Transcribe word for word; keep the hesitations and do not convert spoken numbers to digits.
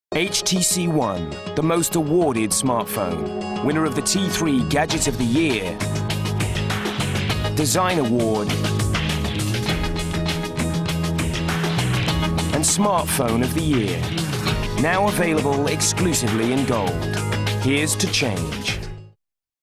H T C One, the most awarded smartphone, winner of the T three Gadget of the Year, Design Award, and Smartphone of the Year. Now available exclusively in gold. Here's to change.